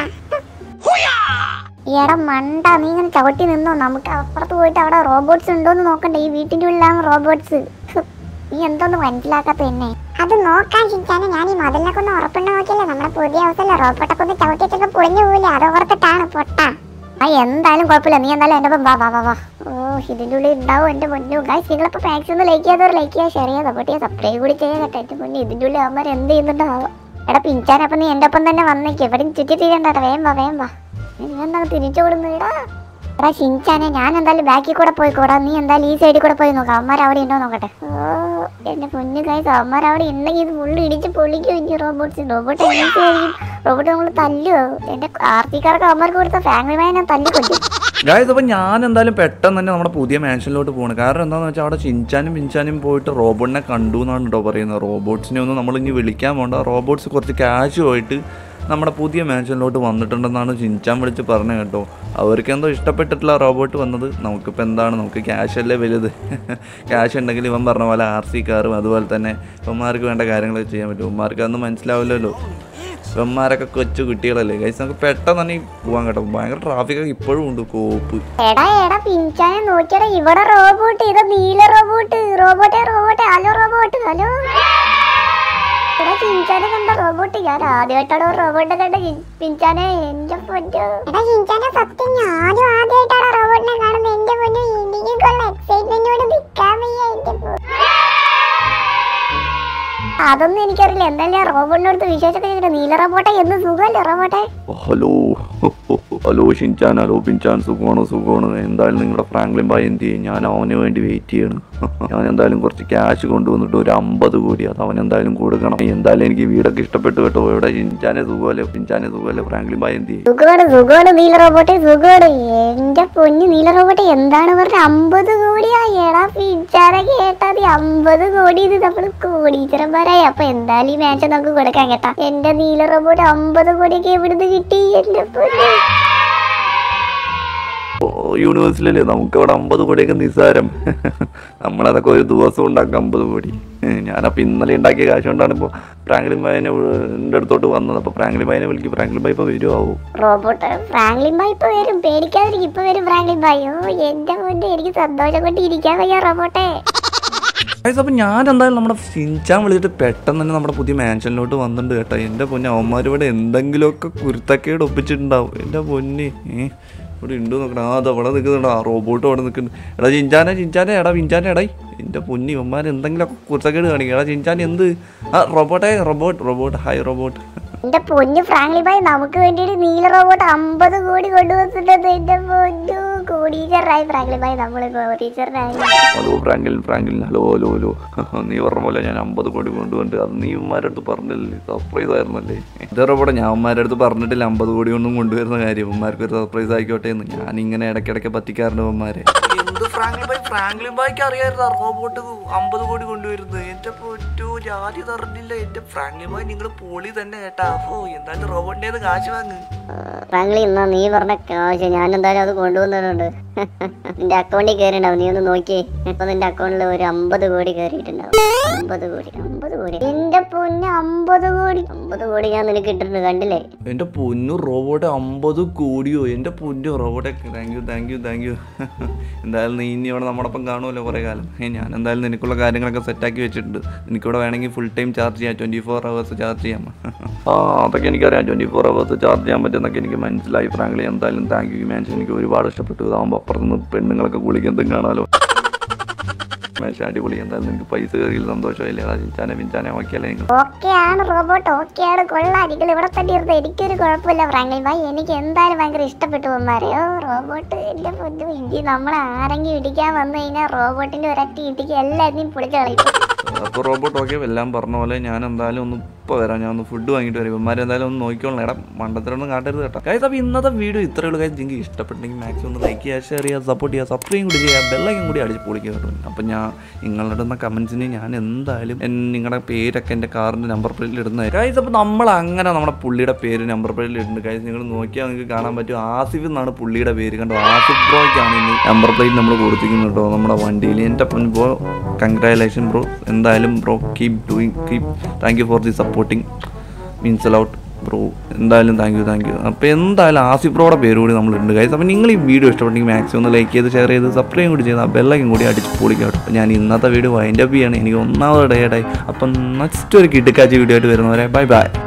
എടാ മണ്ട, നീ ഇങ്ങനെ ചവിട്ടി നിന്നോ. നമുക്ക് അപ്പുറത്ത് പോയിട്ട് അവിടെ റോബോട്ട്സ് ഉണ്ടോന്ന് നോക്കണ്ടേ? ഈ വീട്ടിൻ്റെ ഉള്ളിലാണ് റോബോട്ട്സ്. നീ എന്തോന്ന് മനസ്സിലാക്കാത്ത എന്നെ? അത് നോക്കാൻ ചിന്താനെ, ഞാൻ ഈ മതിലിനൊക്കെ ഒന്ന് ഉറപ്പുണ്ടോ നോക്കിയല്ലേ. നമ്മുടെ പുതിയ ഹൗസല്ലേ, റോബോട്ടൊക്കെ ഒന്ന് ചവിട്ടി വെച്ചൊക്കെ പൊളിഞ്ഞു പോവില്ലേ, അത് ഓർത്തിട്ടാണ് പൊട്ട. ആ എന്തായാലും കുഴപ്പമില്ല, നീ എന്തായാലും എൻ്റെ ഒപ്പം വാ വാ വാ വാ. ഓ ഇതിൻ്റെ ഉള്ളിൽ ഉണ്ടാവും എൻ്റെ പൊന്നു. ഗൈസ്, നിങ്ങളിപ്പോൾ മാക്സിമം ലൈക്ക് ചെയ്യാത്തവർ ലൈക്ക് ചെയ്യുക, ഷെയർ ചെയ്യുക, സപ്പോർട്ട് ചെയ്യുക, സബ്സ്ക്രൈബ് കൂടി ചെയ്യുക കേട്ടോ. എൻ്റെ പൊന്നു, ഇതിൻ്റെ ഉള്ളിൽ അവന്മാർ എന്ത് ചെയ്യുന്നുണ്ടോ? എടാ പിഞ്ചാനപ്പം നീ എൻ്റെ ഒപ്പം തന്നെ വന്നേക്ക്. എവിടെയും ചുറ്റി തീരണ്ടാ. വേം വാ വേം വാ. നീ എന്താണ് തിരിച്ചോടുന്നത്? ഇടാ എടാ ഷിൻചാനെ, ഞാൻ എന്തായാലും ബാക്കിൽ കൂടെ പോയിക്കോടാ. നീ എന്തായാലും ഈ സൈഡിൽ കൂടെ പോയി നോക്കാം. അവന്മാർ അവിടെ ഉണ്ടോ നോക്കട്ടെ. ഓ എന്റെ പൊന്നു ഗൈസ്, അവന്മാർ അവിടെ ഉണ്ടെങ്കിൽ ഇത് ഫുള്ള് ഇടിച്ച് പൊളിക്കും. ഇനി റോബോട്ട്സ് റോബോട്ട് എങ്ങനെയായിരിക്കും? റോബോട്ട് നമ്മൾ തല്ലുവോ? എന്റെ ആർത്തിക്കാർക്ക് അവന്മാർക്ക് കൊടുത്ത ഫാമിലിമായി ഞാൻ തല്ലിക്കൊല്ലും. ഗൈസ്, അപ്പോൾ ഞാൻ എന്തായാലും പെട്ടെന്ന് തന്നെ നമ്മുടെ പുതിയ മാൻഷനിലോട്ട് പോകണം. കാരണം എന്താണെന്ന് വെച്ചാൽ അവിടെ ചിഞ്ചാനും പിഞ്ചാനും പോയിട്ട് റോബോട്ടിനെ കണ്ടു എന്നാണ് കേട്ടോ പറയുന്നത്. റോബോട്ട്സിനെ ഒന്നും നമ്മൾ ഇനി വിളിക്കാൻ പോകണ്ട. റോബോട്ട്സ് കുറച്ച് ക്യാഷ് പോയിട്ട് നമ്മുടെ പുതിയ മാൻഷനിലോട്ട് വന്നിട്ടുണ്ടെന്നാണ് ചിഞ്ചാൻ വിളിച്ച് പറഞ്ഞത് കേട്ടോ. അവർക്ക് എന്തോ ഇഷ്ടപ്പെട്ടിട്ടില്ല റോബോട്ട് വന്നത്. നമുക്കിപ്പോൾ എന്താണ്, നമുക്ക് ക്യാഷ് അല്ലേ വലുത്. ക്യാഷ് ഉണ്ടെങ്കിൽ ഇവൻ പറഞ്ഞ പോലെ ആർ സി കാറും അതുപോലെ തന്നെ ഇവന്മാർക്ക് വേണ്ട കാര്യങ്ങളൊക്കെ ചെയ്യാൻ പറ്റും. ഇവന്മാർക്ക് അതൊന്നും മനസ്സിലാവില്ലല്ലോ. ഇവന്മാരൊക്കെ കൊച്ചു കുട്ടികളല്ലേ. ഗൈസ്, നമുക്ക് പെട്ടെന്ന് തന്നെ പോകാൻ കേട്ടോ. ഭയങ്കര ട്രാഫിക്കൊക്കെ ഇപ്പോഴും ഉണ്ട്. കോപ്പ് എടാ എടാ പിഞ്ചാനെ നോക്കിയടാ, ഇവിടെ റോബോട്ട്, ഇത് നീല റോബോട്ട്. റോബോട്ടെ റോബോട്ടെ ഹലോ റോബോട്ട് ഹലോ. എടാ പിഞ്ചാനെ കണ്ട റോബോട്ട്? ഞാൻ ആദ്യമായിട്ടാണ് ഒരു റോബോട്ടിനെ കണ്ട പിഞ്ചാനെ. എന്റെ പൊന്നു എടാ പിഞ്ചാനെ, സത്യം ഞാനും ആദ്യമായിട്ടാണ് റോബോട്ടിനെ കാണുന്നത്. എന്റെ പൊന്നു, എനിക്കുള്ള എക്സൈറ്റ്മെന്റോട് നിൽക്കാൻ വയ്യ. എന്റെ അതൊന്നും എനിക്കറിയില്ല. എന്തായാലും ഞാൻ റോബോട്ടിനടുത്ത് വിശേഷമൊക്കെ ചോദിക്കട്ടെ. നീല റോബോട്ടെ എന്ന് സുഖമല്ലേ റോബോട്ടെ? ഹലോ ഹലോ ഷിൻചാൻ, ഹലോ പിൻചാൻ, സുഖമാണോ? സുഖമാണ്. എന്തായാലും നിങ്ങളുടെ ഫ്രാങ്ക്ലിൻ ബായ് എന്ത് ചെയ്യും? ഞാൻ അവന് വേണ്ടി വെയിറ്റ് ചെയ്യണം. ഞാൻ എന്തായാലും കുറച്ച് ക്യാഷ് കൊണ്ടുവന്നിട്ട് ഒരു അമ്പത് കോടി അത് അവൻ എന്തായാലും കൊടുക്കണം. എന്തായാലും എനിക്ക് വീടൊക്കെ ഇഷ്ടപ്പെട്ടു കേട്ടോ. ഇവിടെ ഷിൻചാനെ സുഖമല്ലേ, പിൻചാനെ സുഖമല്ലേ, ഫ്രാങ്ക്ലിൻ ബായ് എന്ത് ചെയ്യും? സുഖമാണ് സുഖമാണ് നീല റോബോട്ടെ, സുഖമാണ്. എന്റെ പൊന്ന് നീല റോബോട്ടെ എന്താണ് പറഞ്ഞ അമ്പത് കോടിയാ? എടാ പിൻചാനെ കേട്ടാ മതി, അമ്പത് കോടി ഇത് നമ്മള് കോടീശ്വരന്മാരായി. അപ്പൊ എന്തായാലും ഈ മാച്ച് നമുക്ക് കൊടുക്കാൻ കേട്ടാ. എന്റെ നീല റോബോട്ട് അമ്പത് കോടിയൊക്കെ എവിടുന്ന് കിട്ടി? എന്റെ പൊന്ന് യൂണിവേഴ്സിലല്ലേ നമുക്ക് അവിടെ അമ്പത് കോടിയൊക്കെ നിസ്സാരം. നമ്മളതൊക്കെ ഒരു ദിവസം ഉണ്ടാക്കാം അമ്പത് കോടി. ഞാനപ്പോൾ ഇന്നലെ ഉണ്ടാക്കിയ കാശ് കൊണ്ടാണ് ഇപ്പോൾ ഫ്രാങ്ക്ലിൻ ബായിനെ എൻ്റെ അടുത്തോട്ട് വന്നത്. അപ്പോൾ ഫ്രാങ്ക്ലിൻ ബായിനെ വിളിക്കും. ഫ്രാങ്ക്ലിൻ ബായ് ഇപ്പോൾ വരുമോ? റോബോട്ട് ഫ്രാങ്ക്ലിൻ ബായ് ഇപ്പൊ വരും, പേടിക്കാതിരിക്കും. ഇപ്പൊ വരും ഫ്രാങ്ക്ലിൻ ബായ്. ഓ എന്റെ പൊന്ന് എനിക്ക് സന്തോഷം കൊണ്ട് ഇരിക്കാൻ വയ്യ റോബോട്ടെ. അപ്പോൾ ഞാൻ എന്തായാലും നമ്മുടെ ഷിൻചാൻ വിളിച്ചിട്ട് പെട്ടെന്ന് തന്നെ നമ്മുടെ പുതിയ മാൻഷനിലോട്ട് വന്നിട്ടുണ്ട് കേട്ടോ. എൻ്റെ പൊന്നെ അവന്മാർ ഇവിടെ എന്തെങ്കിലുമൊക്കെ കുരുത്തക്കേട് ഒപ്പിച്ചിട്ടുണ്ടാവും. എൻ്റെ പൊന്നെ ഏഹ് ഇവിടെ ഉണ്ട് നോക്കണം. ആ അത് അവിടെ നിൽക്കുന്നുണ്ട്. ആ റോബോട്ട് അവിടെ നിൽക്കുന്നുണ്ട്. എടാ ചിഞ്ചാനെ ചിഞ്ചാനെ എടാ പിഞ്ചാനെ എടായി എൻ്റെ പൊന്നി ഇവന്മാർ എന്തെങ്കിലുമൊക്കെ കുരുത്തക്കേട് കാണിക്കും. എടാ ചിഞ്ചാൻ എന്ത്? ആ റോബോട്ടെ റോബോട്ട് റോബോട്ട് ഹായ് റോബോട്ട്. എന്റെ പൊന്നു ഫ്രാങ്ക്ലിൻ ബായ് നമുക്ക് വേണ്ടിയിട്ട് നീല റോബോട്ട് അമ്പത് കോടി കൊണ്ടുവന്നിട്ടുണ്ട്. എന്റെ പൊന്നു കോടീശ്വരനായി ഫ്രാങ്ക്ലിൻ ബായ്, നമ്മള് കോടീശ്വരനായി. Hello Franklin Franklin hello hello hello. നീ പറഞ്ഞ പോലെ ഞാൻ അമ്പത് കോടി കൊണ്ടുപോയിട്ട് അത് നീ ഉമ്മാരുടെ അടുത്ത് പറഞ്ഞില്ലേ? സർപ്രൈസ് ആയിരുന്നല്ലേ? ഇതേ റോബോട്ടെ ഞാൻ ഉമ്മാരുടെ അടുത്ത് പറഞ്ഞിട്ടില്ല അമ്പത് കോടി ഒന്നും കൊണ്ടുവരുന്ന കാര്യം. ഉമ്മാർക്ക് ഒരു സർപ്രൈസ് ആയിക്കോട്ടെ എന്ന് ഞാൻ ഇങ്ങനെ ഇടയ്ക്കിടയ്ക്ക് പറ്റിക്കാറുണ്ട് ഉമ്മാരെ. എന്ത് ഫ്രാങ്ക്ലിൻ ബായ്? ഫ്രാങ്ക്ലിൻ ബായ്ക്ക് അറിയാമായിരുന്നു റോബോട്ട് അമ്പത് കോടി കൊണ്ടുവരുന്നത്. എന്റെ പൊറ്റു ജാതി തറഞ്ഞില്ല. എന്റെ ഫ്രാങ്ക്ലിൻ ബായ് നിങ്ങൾ പൊളി തന്നെ കേട്ടാ. ഓ എന്തായാലും റോബോട്ടിന്റെ കാശ് വാങ്ങ്. ഫ്രാങ്ക്ലിൻ എന്നാ നീ പറഞ്ഞ കാശ് ഞാൻ എന്തായാലും അത് കൊണ്ടുവന്നിട്ടുണ്ട്. നിന്റെ അക്കൗണ്ടിൽ കയറിണ്ടാവും, നീ ഒന്ന് നോക്കിയേ. ഇപ്പൊ നിന്റെ അക്കൗണ്ടിൽ ഒരു അമ്പത് കോടി കയറിയിട്ടുണ്ടാവും. അമ്പത് കോടി അമ്പത് കോടി എന്റെ പൊന്ന് അമ്പത് കോടി അമ്പത് കോടി ഞാൻ നിനക്ക് ഇട്ടിട്ടുണ്ട്, കണ്ടില്ലേ? എന്റെ പൊന്നു റോബോട്ടെ അമ്പത് കോടിയോ? എന്റെ പൊന്നു റോബോട്ടെ thank you thank you thank you. എന്തായാലും നീ ഇനി ഇവിടെ നമ്മടൊപ്പം കാണുമല്ലോ കുറേ കാലം. ഞാൻ എന്തായാലും നിനക്കുള്ള കാര്യങ്ങളൊക്കെ സെറ്റാക്കി വെച്ചിട്ടുണ്ട്. എനിക്കിവിടെ വേണമെങ്കിൽ ഫുൾ ടൈം ചാർജ് ചെയ്യാം, ട്വൻറ്റി ഫോർ അവേഴ്സ് ചാർജ് ചെയ്യാം. ആ അതൊക്കെ എനിക്കറിയാം, ട്വൻറ്റി ഫോർ അവേഴ്സ് ചാർജ് ചെയ്യാൻ പറ്റുന്നൊക്കെ എനിക്ക് മനസ്സിലായി. ഫ്രാങ്ക്ലിൻ എന്തായാലും താങ്ക് യു മാൻ, എനിക്ക് ഒരുപാട് ഇഷ്ടപ്പെട്ടു. ഇതാകുമ്പോൾ അപ്പുറത്തുനിന്ന് പെണ്ണുങ്ങളൊക്കെ കുളിക്കുന്നതും കാണാമല്ലോ. മാച്ച് അടിപൊളി. എന്തായാലും നിങ്ങൾക്ക് പൈസ കയറിയിൽ സന്തോഷമില്ല. ചിഞ്ചാനെ പിഞ്ചാനെ ഓക്കെയല്ലേ നിങ്ങൾ? ഓക്കെയാണ് റോബോട്ട്, ഓക്കെയാണ്. കൊള്ളാം. നിങ്ങൾ ഇവിടെ തന്നെ ഇരുന്ന് എനിക്കൊരു കുഴപ്പമില്ല ഫ്രാങ്ക്ലിൻ ബായ്. എനിക്ക് എന്തായാലും ഭയങ്കര ഇഷ്ടപ്പെട്ടു പോന്മാരെ. ഓ റോബോട്ട് എന്റെ പൊന്നു ഇഞ്ചി, നമ്മളെ ആരെങ്കിലും ഇടിക്കാൻ വന്നു കഴിഞ്ഞാൽ റോബോട്ടിന്റെ ഒരൊറ്റ ഇടിക്ക് എല്ലാത്തിനും പൊളിച്ചു കളയും. അപ്പോൾ റോബോട്ട് ഓക്കെ എല്ലാം പറഞ്ഞ പോലെ ഞാൻ എന്തായാലും ഒന്ന് ഇപ്പോൾ വരാം. ഞാൻ ഒന്ന് ഫുഡ് വാങ്ങിയിട്ട് വരും. ഇവന്മാർ എന്തായാലും ഒന്ന് നോക്കിക്കോളണം. എടാ മണ്ടത്തിലൊന്നും കാട്ടരുത് കേട്ടോ. ഗൈസ് അപ്പോൾ ഇന്നത്തെ വീഡിയോ ഇത്രയേ ഉള്ളൂ. ഗൈസ് നിങ്ങൾക്ക് ഇഷ്ടപ്പെട്ടെങ്കിൽ മാക്സിമം ഒന്ന് ലൈക്ക് ചെയ്യുക, ഷെയർ ചെയ്യുക, സപ്പോർട്ട് ചെയ്യുക, സബ്സ്ക്രൈബ് കൂടി ചെയ്യുക, ബെല്ലൈക്കൻ കൂടി അടിച്ച് പൊളിക്കുക കേട്ടോ. അപ്പോൾ ഞാൻ നിങ്ങളുടെ ഇടുന്ന കമൻസിന് ഞാൻ എന്തായാലും നിങ്ങളുടെ പേരൊക്കെ എൻ്റെ കാറിൻ്റെ നമ്പർ പ്ലേറ്റിൽ ഇടുന്നതായിരിക്കും. ഗൈസ് അപ്പോൾ നമ്മൾ അങ്ങനെ നമ്മുടെ പുള്ളിയുടെ പേര് നമ്പർ പ്ലേറ്റിൽ ഇടുന്നുണ്ട്. ഗൈസ് നിങ്ങൾ നോക്കിയാൽ നിങ്ങൾക്ക് കാണാൻ പറ്റും. ആസിഫ് എന്നാണ് പുള്ളിയുടെ പേര് കണ്ടോ. ആസിഫ് ബ്രോയ്ക്കാണ് ഇന്ന് നമ്പർ പ്ലേറ്റ് നമ്മൾ കൊടുത്തിരിക്കുന്നത് കേട്ടോ നമ്മുടെ വണ്ടിയിൽ. എൻ്റെ പൊൻ ബ്രോ കൺഗ്രാജുലേഷൻ ബ്രോ. എന്തായാലും bro keep doing keep thank you for the supporting means a lot bro. എന്തായാലും താങ്ക് യു താങ്ക് യു. അപ്പോൾ എന്തായാലും ആസിഫ് ബ്രോയുടെ പേര് കൂടി നമ്മളുണ്ട് ഗൈസ്. അപ്പോൾ നിങ്ങൾ ഈ വീഡിയോ ഇഷ്ടപ്പെട്ടെങ്കിൽ മാക്സിമം ഒന്ന് ലൈക്ക് ചെയ്ത് ഷെയർ ചെയ്ത് സബ്സ്ക്രൈബ് കൂടി ചെയ്ത് ആ ബെല്ലൈക്കൻ കൂടി അടിച്ച് പൊളിക്കാം കേട്ടോ. അപ്പോൾ ഞാൻ ഇന്നത്തെ വീഡിയോ വൈൻഡ് അപ്പ് ചെയ്യാണ്. എനിക്ക് ഒന്നാമത് ഡേയായി. അപ്പം നെക്സ്റ്റ് ഒരു കിടുക്കാച്ച വീഡിയോ ആയിട്ട് വരുന്നവരെ ബൈ ബൈ.